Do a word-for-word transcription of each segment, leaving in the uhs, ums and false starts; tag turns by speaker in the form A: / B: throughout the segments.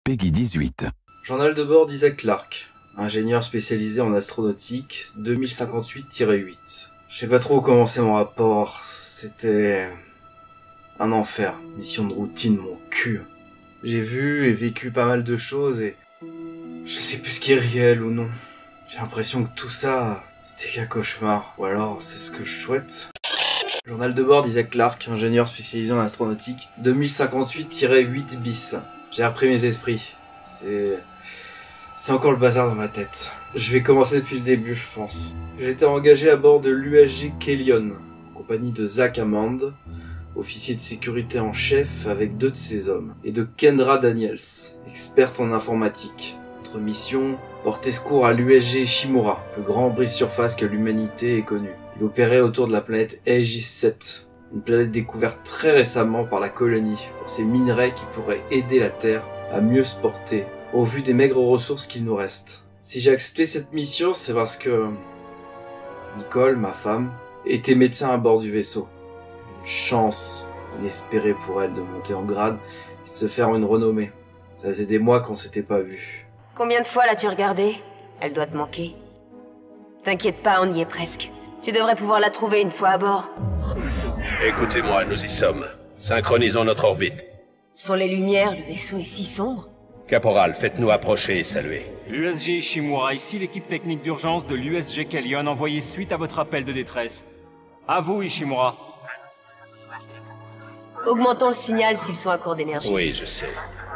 A: Peggy dix-huit.
B: Journal de bord d'Isaac Clarke, ingénieur spécialisé en astronautique, deux mille cinquante-huit tiret huit. Je sais pas trop où commencer mon rapport, c'était un enfer, mission de routine, mon cul. J'ai vu et vécu pas mal de choses et je sais plus ce qui est réel ou non. J'ai l'impression que tout ça, c'était qu'un cauchemar, ou alors c'est ce que je souhaite. Journal de bord d'Isaac Clarke, ingénieur spécialisé en astronautique, deux mille cinquante-huit tiret huit bis. J'ai repris mes esprits. C'est... C'est encore le bazar dans ma tête. Je vais commencer depuis le début, je pense. J'étais engagé à bord de l'U S G Kellion, en compagnie de Zach Hammond, officier de sécurité en chef avec deux de ses hommes, et de Kendra Daniels, experte en informatique. Notre mission, porter secours à l'U S G Ishimura, le grand brise-surface que l'humanité ait connu. Il opérait autour de la planète Aegis sept, une planète découverte très récemment par la colonie, pour ses minerais qui pourraient aider la Terre à mieux se porter, au vu des maigres ressources qu'il nous reste. Si j'ai accepté cette mission, c'est parce que Nicole, ma femme, était médecin à bord du vaisseau. Une chance inespérée pour elle de monter en grade et de se faire une renommée. Ça faisait des mois qu'on s'était pas vus.
C: Combien de fois l'as-tu regardée? Elle doit te manquer. T'inquiète pas, on y est presque. Tu devrais pouvoir la trouver une fois à bord.
D: Écoutez-moi, nous y sommes. Synchronisons notre orbite.
C: Sur les lumières, le vaisseau est si sombre.
D: Caporal, faites-nous approcher et saluer.
E: U S G Ishimura, ici l'équipe technique d'urgence de l'U S G Kellion envoyée suite à votre appel de détresse. À vous, Ishimura.
C: Augmentons le signal s'ils sont à court d'énergie.
D: Oui, je sais.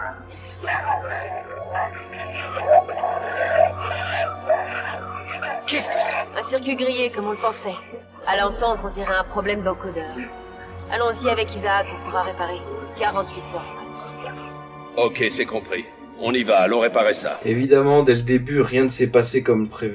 D: Qu'est-ce que c'est?
C: Un circuit grillé, comme on le pensait. À l'entendre, on dirait un problème d'encodeur. Allons-y avec Isaac, on pourra réparer. quarante-huit heures max.
D: Ok, c'est compris. On y va, allons réparer ça.
B: Évidemment, dès le début, rien ne s'est passé comme prévu.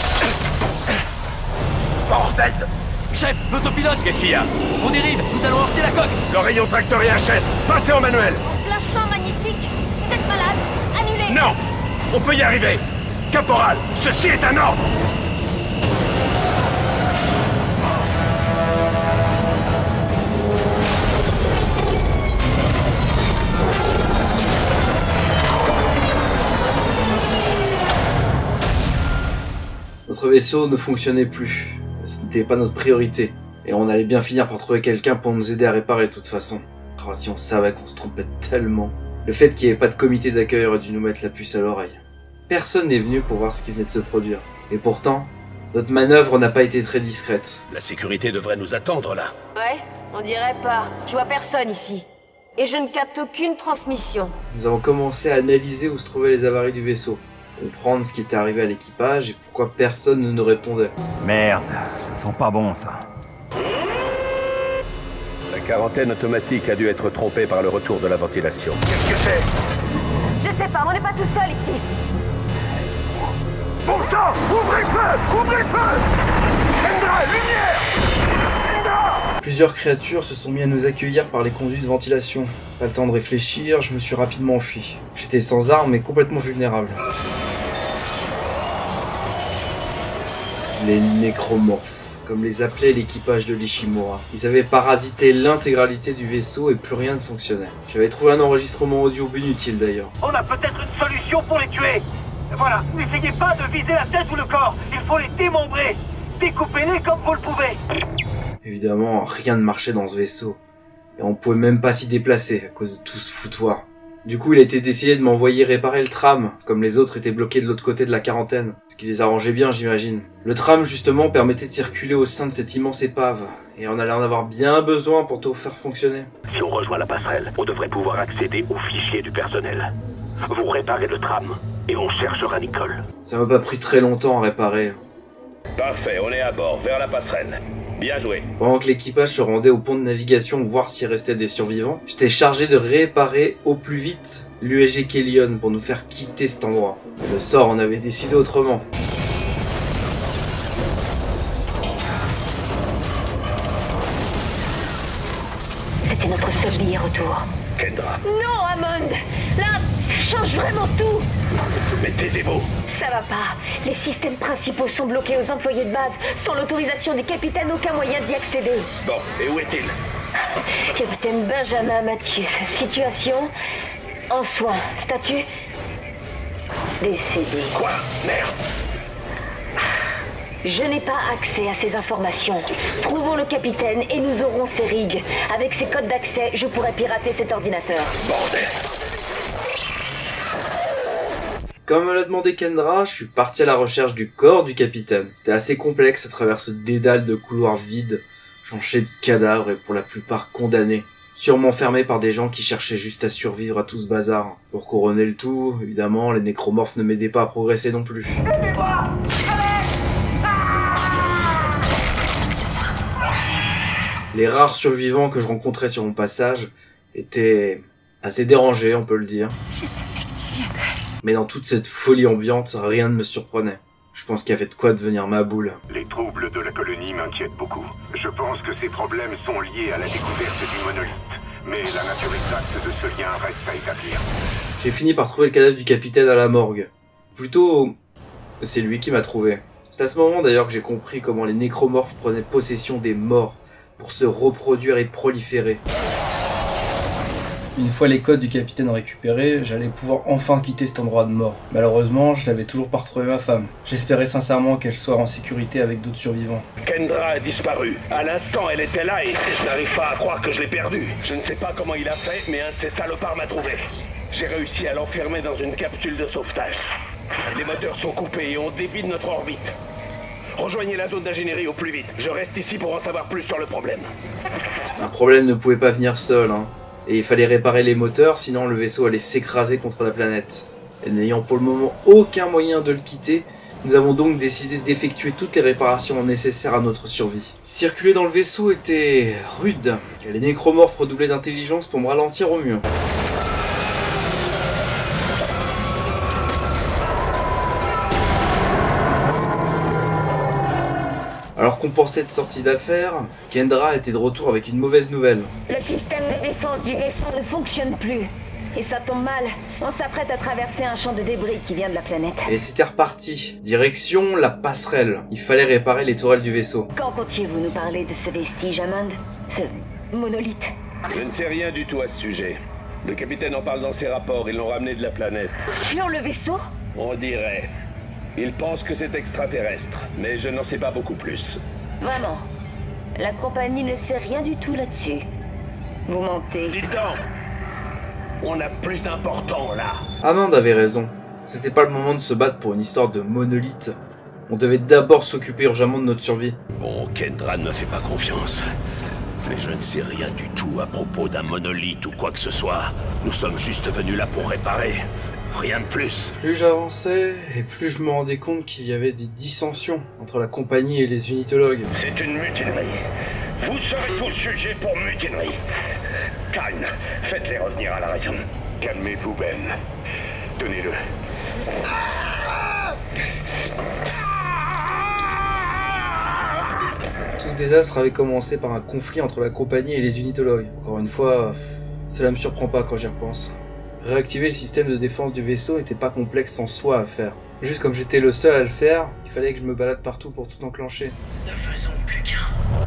D: Bordel de...
F: Chef, l'autopilote!
D: Qu'est-ce qu'il y a?
F: On dérive, nous allons heurter la coque!
D: Le rayon tracteur et H S, passez en manuel!
G: En plein champ magnétique! Vous êtes malade? Annulez!
D: Non! On peut y arriver! Caporal, ceci est un ordre!
B: Notre vaisseau ne fonctionnait plus. Ce n'était pas notre priorité. Et on allait bien finir par trouver quelqu'un pour nous aider à réparer de toute façon. Oh, si on savait qu'on se trompait tellement. Le fait qu'il n'y ait pas de comité d'accueil aurait dû nous mettre la puce à l'oreille. Personne n'est venu pour voir ce qui venait de se produire. Et pourtant, notre manœuvre n'a pas été très discrète.
D: La sécurité devrait nous attendre là.
C: Ouais, on dirait pas. Je vois personne ici. Et je ne capte aucune transmission.
B: Nous avons commencé à analyser où se trouvaient les avaries du vaisseau. Comprendre ce qui était arrivé à l'équipage et pourquoi personne ne nous répondait.
A: Merde, ça sent pas bon ça.
D: La quarantaine automatique a dû être trompée par le retour de la ventilation.
F: Qu'est-ce que c'est?
G: Je sais pas, on n'est pas tout seul ici!
F: Bon sang! Ouvrez le feu! Ouvrez le feu! Kendra, lumière! Kendra!
B: Plusieurs créatures se sont mis à nous accueillir par les conduits de ventilation. Pas le temps de réfléchir, je me suis rapidement enfui. J'étais sans armes et complètement vulnérable. Les nécromorphes, comme les appelait l'équipage de l'Ishimura. Ils avaient parasité l'intégralité du vaisseau et plus rien ne fonctionnait. J'avais trouvé un enregistrement audio inutile d'ailleurs.
F: On a peut-être une solution pour les tuer! Voilà, n'essayez pas de viser la tête ou le corps! Il faut les démembrer! Découpez-les comme vous le pouvez!
B: Évidemment, rien ne marchait dans ce vaisseau. Et on pouvait même pas s'y déplacer à cause de tout ce foutoir. Du coup, il a été décidé de m'envoyer réparer le tram, comme les autres étaient bloqués de l'autre côté de la quarantaine. Ce qui les arrangeait bien, j'imagine. Le tram, justement, permettait de circuler au sein de cette immense épave. Et on allait en avoir bien besoin pour tout faire fonctionner.
D: Si on rejoint la passerelle, on devrait pouvoir accéder aux fichiers du personnel. Vous réparez le tram, et on cherchera Nicole.
B: Ça m'a pas pris très longtemps à réparer.
D: Parfait, on est à bord, vers la passerelle. Bien joué.
B: Pendant que l'équipage se rendait au pont de navigation voir s'il restait des survivants, j'étais chargé de réparer au plus vite l'U S G Kellion pour nous faire quitter cet endroit. Mais le sort en avait décidé autrement.
G: C'était notre seule ligne retour.
D: Kendra,
G: Non, Hammond! Là, ça change vraiment tout!
D: mais taisez-vous.
G: Ça va pas. Les systèmes principaux sont bloqués aux employés de base. Sans l'autorisation du capitaine, aucun moyen d'y accéder.
D: Bon, et où est-il?
G: Capitaine Benjamin Mathieu, situation en soins. Statut décédé.
D: Quoi? Merde!
G: Je n'ai pas accès à ces informations. Trouvons le capitaine et nous aurons ses rigs. Avec ses codes d'accès, je pourrais pirater cet ordinateur.
D: Bordel!
B: Comme me l'a demandé Kendra, je suis parti à la recherche du corps du capitaine. C'était assez complexe à travers ce dédale de couloirs vides, jonchés de cadavres et pour la plupart condamnés. Sûrement fermés par des gens qui cherchaient juste à survivre à tout ce bazar. Pour couronner le tout, évidemment, les nécromorphes ne m'aidaient pas à progresser non plus. Les rares survivants que je rencontrais sur mon passage étaient assez dérangés, on peut le dire.
C: Je savais que tu viendrais.
B: Mais dans toute cette folie ambiante, rien ne me surprenait. Je pense qu'il y avait de quoi devenir ma boule.
D: Les troubles de la colonie m'inquiètent beaucoup. Je pense que ces problèmes sont liés à la découverte du monolithe. Mais la nature exacte de ce lien reste à établir.
B: J'ai fini par trouver le cadavre du capitaine à la morgue. Plutôt, c'est lui qui m'a trouvé. C'est à ce moment d'ailleurs que j'ai compris comment les nécromorphes prenaient possession des morts pour se reproduire et proliférer. Une fois les codes du capitaine récupérés, j'allais pouvoir enfin quitter cet endroit de mort. Malheureusement, je n'avais toujours pas retrouvé ma femme. J'espérais sincèrement qu'elle soit en sécurité avec d'autres survivants.
D: Kendra a disparu. À l'instant, elle était là et je n'arrive pas à croire que je l'ai perdue. Je ne sais pas comment il a fait, mais un de ces salopards m'a trouvé. J'ai réussi à l'enfermer dans une capsule de sauvetage. Les moteurs sont coupés et on débite notre orbite. Rejoignez la zone d'ingénierie au plus vite. Je reste ici pour en savoir plus sur le problème.
B: Un problème ne pouvait pas venir seul, hein. Et il fallait réparer les moteurs, sinon le vaisseau allait s'écraser contre la planète. Et n'ayant pour le moment aucun moyen de le quitter, nous avons donc décidé d'effectuer toutes les réparations nécessaires à notre survie. Circuler dans le vaisseau était rude. Les nécromorphes redoublaient d'intelligence pour me ralentir au mieux. Alors qu'on pensait être sorti d'affaires, Kendra était de retour avec une mauvaise nouvelle.
G: Le système de défense du vaisseau ne fonctionne plus. Et ça tombe mal. On s'apprête à traverser un champ de débris qui vient de la planète.
B: Et c'était reparti. Direction la passerelle. Il fallait réparer les tourelles du vaisseau.
G: Quand comptiez-vous nous parler de ce vestige, Hammond? Ce monolithe?
D: Je ne sais rien du tout à ce sujet. Le capitaine en parle dans ses rapports, ils l'ont ramené de la planète.
G: Sur le vaisseau?
D: On dirait. Il pense que c'est extraterrestre, mais je n'en sais pas beaucoup plus.
G: Vraiment? La compagnie ne sait rien du tout là-dessus. Vous mentez.
D: Dis donc, on a plus important là.
B: Hammond avait raison. C'était pas le moment de se battre pour une histoire de monolithe. On devait d'abord s'occuper urgemment de notre survie.
D: Bon, Kendra ne me fait pas confiance. Mais je ne sais rien du tout à propos d'un monolithe ou quoi que ce soit. Nous sommes juste venus là pour réparer. Rien de plus.
B: Plus j'avançais, et plus je me rendais compte qu'il y avait des dissensions entre la compagnie et les unitologues.
D: C'est une mutinerie. Vous serez tous jugés pour mutinerie. Calme, faites-les revenir à la raison. Calmez-vous, Ben. Tenez-le.
B: Tout ce désastre avait commencé par un conflit entre la compagnie et les unitologues. Encore une fois, cela me surprend pas quand j'y repense. Réactiver le système de défense du vaisseau n'était pas complexe en soi à faire. Juste comme j'étais le seul à le faire, il fallait que je me balade partout pour tout enclencher.
D: Ne faisons plus qu'un.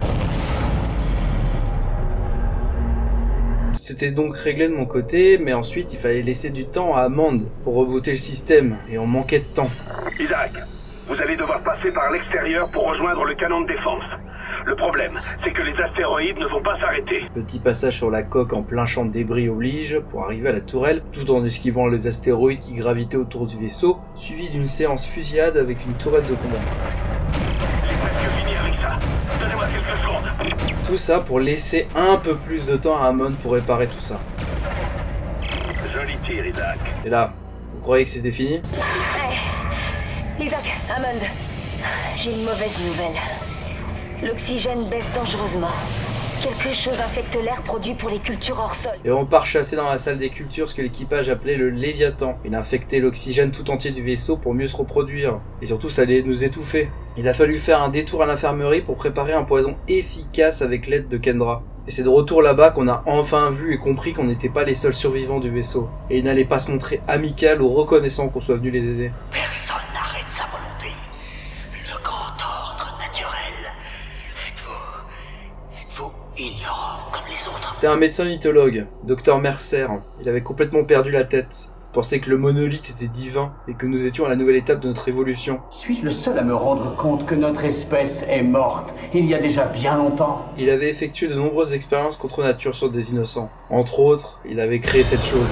B: Tout était donc réglé de mon côté, mais ensuite il fallait laisser du temps à Hammond pour rebooter le système, et on manquait de temps.
D: Isaac, vous allez devoir passer par l'extérieur pour rejoindre le canon de défense. Le problème, c'est que les astéroïdes ne vont pas s'arrêter.
B: Petit passage sur la coque en plein champ de débris oblige pour arriver à la tourelle, tout en esquivant les astéroïdes qui gravitaient autour du vaisseau, suivi d'une séance fusillade avec une tourelle de combat.
D: J'ai presque fini avec ça. Donnez-moi quelques secondes.
B: Tout ça pour laisser un peu plus de temps à Hammond pour réparer tout ça.
D: Joli tir, Isaac.
B: Et là, vous croyez que c'était fini?
G: Hey, Isaac, Hammond, j'ai une mauvaise nouvelle. L'oxygène baisse dangereusement. Quelque chose infecte l'air produit pour les cultures hors sol.
B: Et on part chasser dans la salle des cultures ce que l'équipage appelait le Léviathan. Il infectait l'oxygène tout entier du vaisseau pour mieux se reproduire. Et surtout, ça allait nous étouffer. Il a fallu faire un détour à l'infirmerie pour préparer un poison efficace avec l'aide de Kendra. Et c'est de retour là-bas qu'on a enfin vu et compris qu'on n'était pas les seuls survivants du vaisseau. Et il n'allait pas se montrer amical ou reconnaissant qu'on soit venu les aider.
H: Personne n'arrête sa volonté. Le grand ordre naturel. Êtes-vous... Êtes-vous ignorant comme les autres?
B: C'était un médecin mythologue, docteur Mercer. Il avait complètement perdu la tête. Penser que le monolithe était divin et que nous étions à la nouvelle étape de notre évolution.
I: Suis-je le seul à me rendre compte que notre espèce est morte il y a déjà bien longtemps?
B: Il avait effectué de nombreuses expériences contre nature sur des innocents. Entre autres, il avait créé cette chose.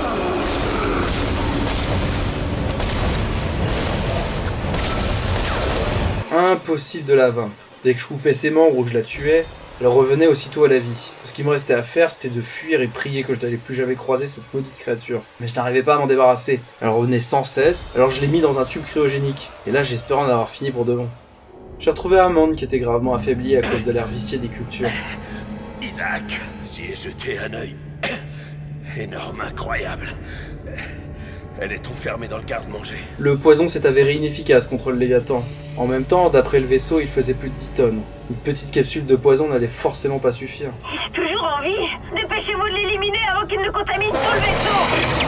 B: Impossible de la vaincre. Dès que je coupais ses membres ou que je la tuais, elle revenait aussitôt à la vie. Ce qui me restait à faire, c'était de fuir et prier que je n'allais plus jamais croiser cette maudite créature. Mais je n'arrivais pas à m'en débarrasser. Elle revenait sans cesse, alors je l'ai mis dans un tube cryogénique. Et là, j'espérais en avoir fini pour de bon. J'ai retrouvé Hammond qui était gravement affaibli à cause de l'air vicié des cultures.
D: Isaac, j'y ai jeté un œil. Énorme, incroyable. Elle est enfermée dans le garde-manger.
B: Le poison s'est avéré inefficace contre le Léviathan. En même temps, d'après le vaisseau, il faisait plus de dix tonnes. Une petite capsule de poison n'allait forcément pas suffire.
F: Il est toujours en vie. Dépêchez-vous de l'éliminer avant qu'il ne contamine tout le vaisseau.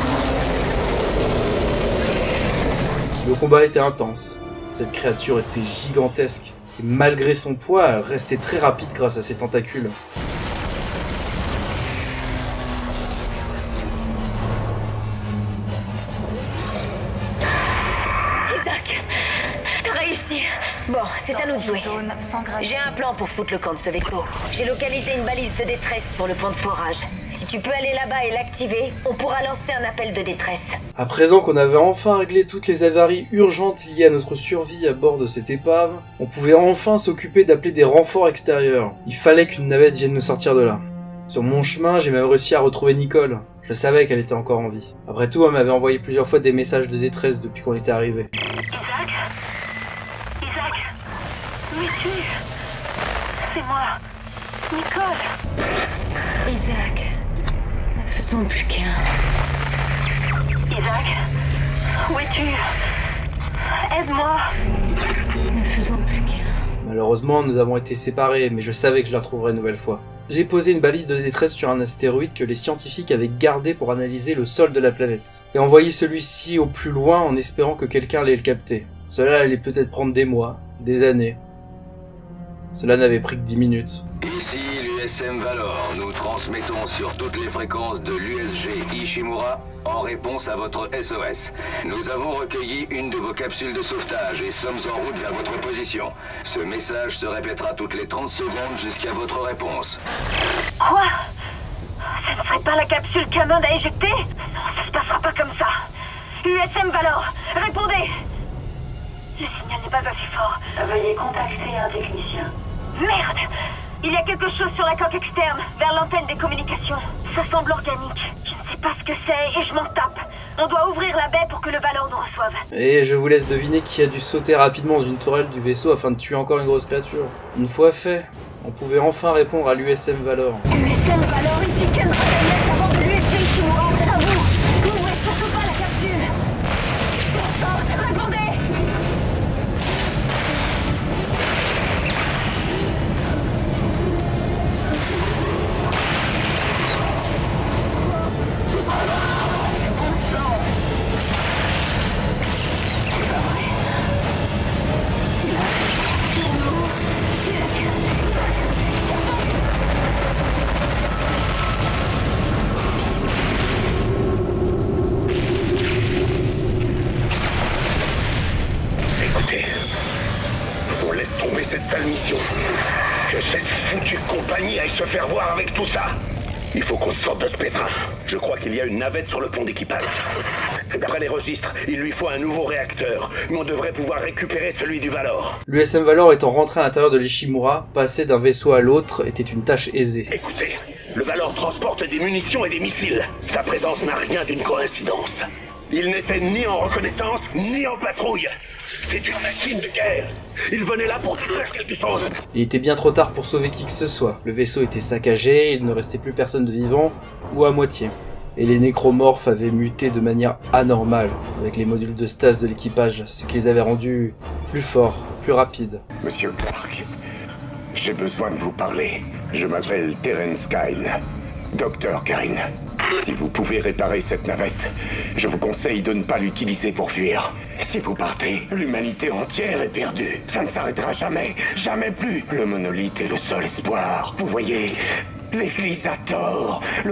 B: Le combat était intense. Cette créature était gigantesque. Et malgré son poids, elle restait très rapide grâce à ses tentacules.
G: Bon, c'est à nous de jouer. J'ai un plan pour foutre le camp de ce vaisseau. J'ai localisé une balise de détresse sur le pont de forage. Si tu peux aller là-bas et l'activer, on pourra lancer un appel de détresse.
B: À présent qu'on avait enfin réglé toutes les avaries urgentes liées à notre survie à bord de cette épave, on pouvait enfin s'occuper d'appeler des renforts extérieurs. Il fallait qu'une navette vienne nous sortir de là. Sur mon chemin, j'ai même réussi à retrouver Nicole. Je savais qu'elle était encore en vie. Après tout, elle m'avait envoyé plusieurs fois des messages de détresse depuis qu'on était arrivé.
F: Où es-tu? C'est moi, Nicole.
G: Isaac, ne faisons plus qu'un.
F: Isaac, où es-tu? Aide-moi.
G: Ne faisons plus qu'un.
B: Malheureusement, nous avons été séparés, mais je savais que je la retrouverais une nouvelle fois. J'ai posé une balise de détresse sur un astéroïde que les scientifiques avaient gardé pour analyser le sol de la planète, et envoyé celui-ci au plus loin en espérant que quelqu'un allait le capter. Cela allait peut-être prendre des mois, des années. Cela n'avait pris que dix minutes.
J: Ici l'U S M Valor, nous transmettons sur toutes les fréquences de l'U S G Ishimura en réponse à votre S O S. Nous avons recueilli une de vos capsules de sauvetage et sommes en route vers votre position. Ce message se répétera toutes les trente secondes jusqu'à votre réponse.
F: Quoi? Ça ne serait pas la capsule qu'Hammond a éjectée? Non, ça se passera pas comme ça. U S M Valor, répondez! Le signal n'est pas assez fort. Veuillez contacter un technicien. Merde! Il y a quelque chose sur la coque externe, vers l'antenne des communications. Ça semble organique. Je ne sais pas ce que c'est et je m'en tape. On doit ouvrir la baie pour que le Valor nous reçoive.
B: Et je vous laisse deviner qui a dû sauter rapidement dans une tourelle du vaisseau afin de tuer encore une grosse créature. Une fois fait, on pouvait enfin répondre à l'U S M Valor.
G: U S M Valor, ici Ken Reyes, avant de l'U S G Ishimura, à vous. N'ouvrez surtout pas la capsule. Enfin, répondez.
D: Écoutez, on laisse tomber cette sale mission. Que cette foutue compagnie aille se faire voir avec tout ça. Il faut qu'on sorte de ce pétrin. Je crois qu'il y a une navette sur le pont d'équipage. D'après les registres, il lui faut un nouveau réacteur, mais on devrait pouvoir récupérer celui du Valor.
B: L'U S M Valor étant rentré à l'intérieur de l'Ishimura, passer d'un vaisseau à l'autre était une tâche aisée.
D: Écoutez, le Valor transporte des munitions et des missiles. Sa présence n'a rien d'une coïncidence. Il n'était ni en reconnaissance, ni en patrouille. C'est une machine de guerre. Il venait là pour faire quelque chose.
B: Il était bien trop tard pour sauver qui que ce soit. Le vaisseau était saccagé, il ne restait plus personne de vivant, ou à moitié. Et les nécromorphes avaient muté de manière anormale, avec les modules de stase de l'équipage, ce qui les avait rendus plus forts, plus rapides.
D: Monsieur Clark, j'ai besoin de vous parler. Je m'appelle Terence Kyle. Docteur Karine, si vous pouvez réparer cette navette, je vous conseille de ne pas l'utiliser pour fuir. Si vous partez, l'humanité entière est perdue. Ça ne s'arrêtera jamais, jamais plus. Le monolithe est le seul espoir. Vous voyez, les Lysators, le piège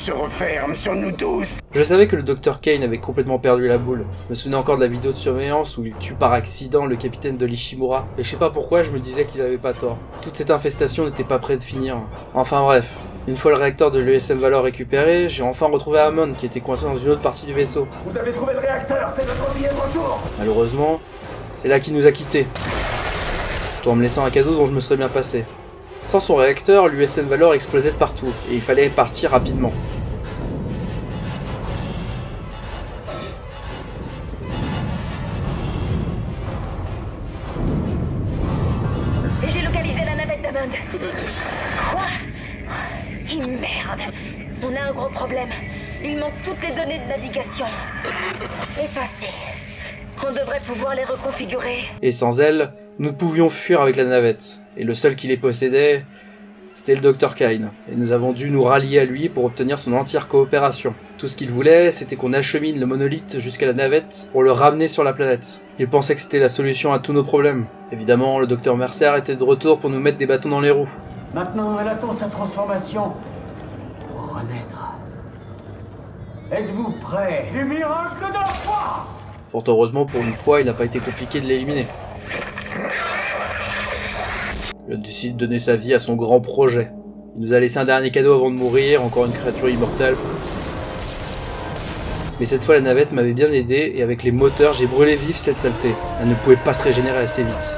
D: se referme sur nous tous.
B: Je savais que le docteur Kane avait complètement perdu la boule. Je me souvenais encore de la vidéo de surveillance où il tue par accident le capitaine de l'Ishimura. Et je sais pas pourquoi, je me disais qu'il avait pas tort. Toute cette infestation n'était pas près de finir. Enfin bref. Une fois le réacteur de l'U S M Valor récupéré, j'ai enfin retrouvé Hammond qui était coincé dans une autre partie du vaisseau.
H: Vous avez trouvé le réacteur, c'est notre billet de retour.
B: Malheureusement, c'est là qu'il nous a quittés. Tout en me laissant un cadeau dont je me serais bien passé. Sans son réacteur, l'U S M Valor explosait de partout, et il fallait partir rapidement.
G: J'ai localisé la navette d'Hammond. Quoi? Et merde. On a un gros problème. Il manque toutes les données de navigation. Effacées. On devrait pouvoir les reconfigurer.
B: Et sans elle, nous ne pouvions fuir avec la navette. Et le seul qui les possédait, c'était le docteur Kane. Et nous avons dû nous rallier à lui pour obtenir son entière coopération. Tout ce qu'il voulait, c'était qu'on achemine le monolithe jusqu'à la navette pour le ramener sur la planète. Il pensait que c'était la solution à tous nos problèmes. Évidemment, le docteur Mercer était de retour pour nous mettre des bâtons dans les roues.
I: Maintenant, elle attend sa transformation pour renaître. Êtes-vous prêts? Du miracle de foi!
B: Fort heureusement, pour une fois, il n'a pas été compliqué de l'éliminer. Il a décidé de donner sa vie à son grand projet. Il nous a laissé un dernier cadeau avant de mourir, encore une créature immortelle. Mais cette fois, la navette m'avait bien aidé, et avec les moteurs, j'ai brûlé vif cette saleté. Elle ne pouvait pas se régénérer assez vite.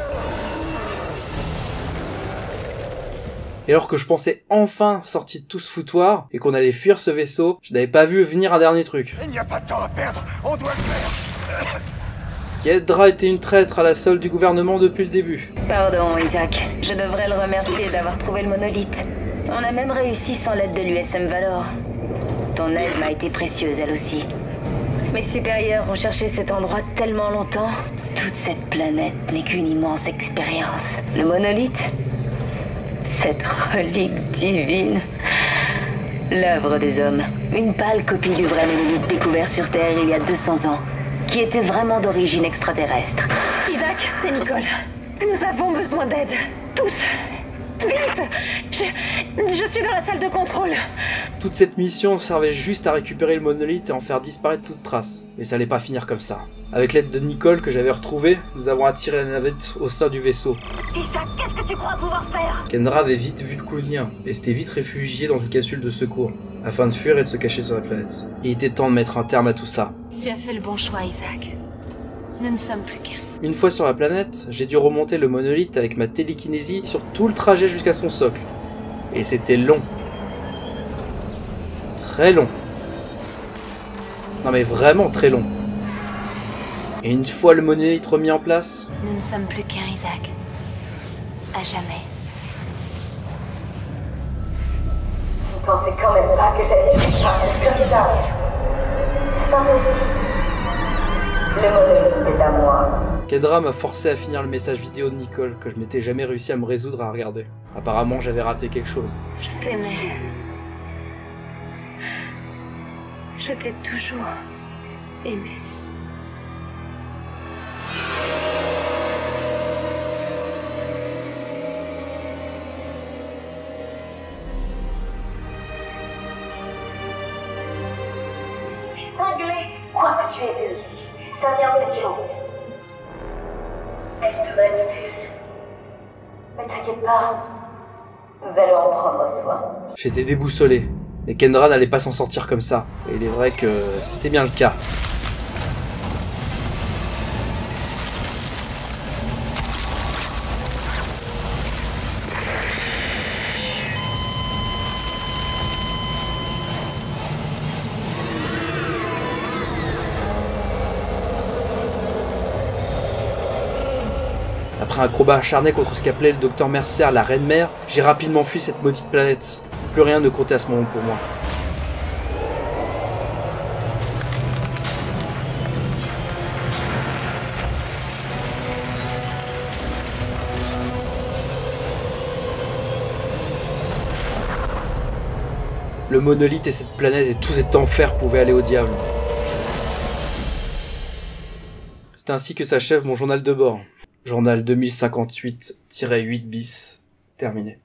B: Et alors que je pensais enfin sortir de tout ce foutoir, et qu'on allait fuir ce vaisseau, je n'avais pas vu venir un dernier truc.
H: Il n'y a pas de temps à perdre, on doit le faire.
B: Kedra était une traître à la solde du gouvernement depuis le début.
G: Pardon, Isaac. Je devrais le remercier d'avoir trouvé le monolithe. On a même réussi sans l'aide de l'U S M Valor. Ton aide m'a été précieuse, elle aussi. Mes supérieurs ont cherché cet endroit tellement longtemps. Toute cette planète n'est qu'une immense expérience. Le monolithe, cette relique divine, l'œuvre des hommes. Une pâle copie du vrai monolithe découvert sur Terre il y a deux cents ans, qui était vraiment d'origine extraterrestre. Isaac, c'est Nicole. Nous avons besoin d'aide. Tous. Vite. Je... Je suis dans la salle de contrôle.
B: Toute cette mission servait juste à récupérer le monolithe et en faire disparaître toute trace. Mais ça allait pas finir comme ça. Avec l'aide de Nicole que j'avais retrouvée, nous avons attiré la navette au sein du vaisseau.
F: Isaac, qu'est-ce que tu crois pouvoir faire?
B: Kendra avait vite vu le coup venir, et s'était vite réfugié dans une capsule de secours, afin de fuir et de se cacher sur la planète. Il était temps de mettre un terme à tout ça.
C: Tu as fait le bon choix, Isaac. Nous ne sommes plus qu'un.
B: Une fois sur la planète, j'ai dû remonter le monolithe avec ma télékinésie sur tout le trajet jusqu'à son socle. Et c'était long. Très long. Non mais vraiment très long. Et une fois le monolithe remis en place...
C: Nous ne sommes plus qu'un, Isaac. À jamais.
G: Vous pensez quand même pas que j'allais faire ça comme j'arrive. C'est impossible. Le monolithe est à moi.
B: Kedra m'a forcé à finir le message vidéo de Nicole que je m'étais jamais réussi à me résoudre à regarder. Apparemment, j'avais raté quelque chose.
G: Je t'aimais. Je t'ai toujours aimé.
F: C'est cinglé. Quoi que tu aies vu ici, ça vient de cette chose. Elle te manipule. Mais t'inquiète pas, nous allons en prendre soin.
B: J'étais déboussolé, mais Kendra n'allait pas s'en sortir comme ça. Et il est vrai que c'était bien le cas. Après un combat acharné contre ce qu'appelait le docteur Mercer, la Reine Mère, j'ai rapidement fui cette maudite planète. Plus rien ne comptait à ce moment pour moi. Le monolithe et cette planète et tout cet enfer pouvaient aller au diable. C'est ainsi que s'achève mon journal de bord. Journal deux mille cinquante-huit tiret huit bis, terminé.